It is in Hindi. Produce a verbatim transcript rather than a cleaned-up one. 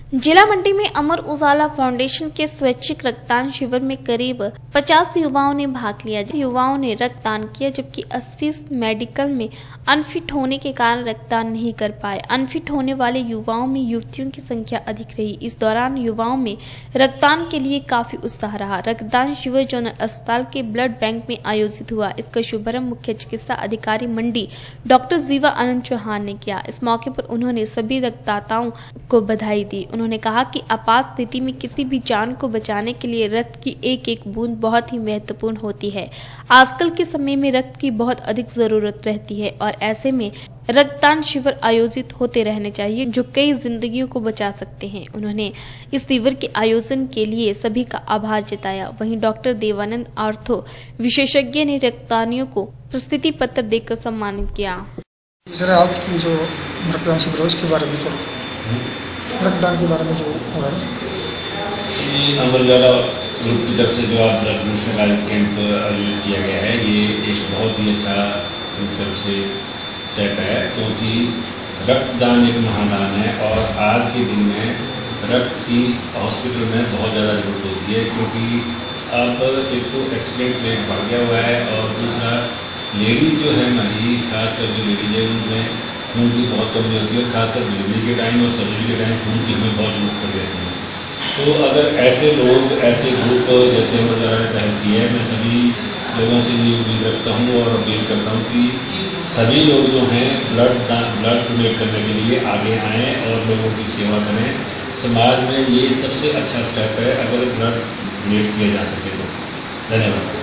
जिला मंडी में अमर उजाला फाउंडेशन के स्वैच्छिक रक्तदान शिविर में करीब पचास युवाओं ने भाग लिया। युवाओं ने रक्तदान किया, जबकि अस्सी मेडिकल में अनफिट होने के कारण रक्तदान नहीं कर पाए। अनफिट होने वाले युवाओं में युवतियों की संख्या अधिक रही। इस दौरान युवाओं में रक्तदान के लिए काफी उत्साह रहा। रक्तदान शिविर जोनल अस्पताल के ब्लड बैंक में आयोजित हुआ। इसका शुभारंभ मुख्य चिकित्सा अधिकारी मंडी डॉक्टर जीवा आनंद चौहान ने किया। इस मौके पर उन्होंने सभी रक्तदाताओं को बधाई दी। उन्होंने कहा कि आपात स्थिति में किसी भी जान को बचाने के लिए रक्त की एक एक बूंद बहुत ही महत्वपूर्ण होती है। आजकल के समय में रक्त की बहुत अधिक जरूरत रहती है और ऐसे में रक्तदान शिविर आयोजित होते रहने चाहिए, जो कई जिंदगियों को बचा सकते हैं। उन्होंने इस शिविर के आयोजन के लिए सभी का आभार जताया। वहीं डॉक्टर देवानंद आर्थो विशेषज्ञ ने रक्तदानियों को प्रस्तुति पत्र देकर सम्मानित किया। सर, आज की जो रक्तदान शिविर उसके बारे में तो रक्तदान के बारे में जो हो रहा है, अमर उजाला ग्रुप की तरफ से जो आज ब्लड डोनेशन कैंप आयोजित किया गया है, ये एक बहुत ही अच्छा तरफ से स्टेप है, क्योंकि रक्तदान एक महादान है और आज के दिन में रक्त की हॉस्पिटल में बहुत ज़्यादा जरूरत होती है, क्योंकि अब एक तो एक्सीडेंट रेट बढ़ गया हुआ है और दूसरा लेडीज जो है हमारी, खासकर जो लेडीज है उनमें खून की बहुत कमी होती है, खासकर डिलीवरी के टाइम और सर्जरी के टाइम खून की हमें बहुत जरूरत पड़ जाती है। तो अगर ऐसे लोग, ऐसे ग्रुप जैसे अमर उजाला ने पहल की है, मैं सभी लोगों से ये उम्मीद रखता हूँ और अपील करता हूँ कि सभी लोग जो हैं ब्लड ब्लड डोनेट करने के लिए आगे आएँ और लोगों की सेवा करें। समाज में ये सबसे अच्छा स्टेप है अगर ब्लड डोनेट किया जा सके तो। धन्यवाद।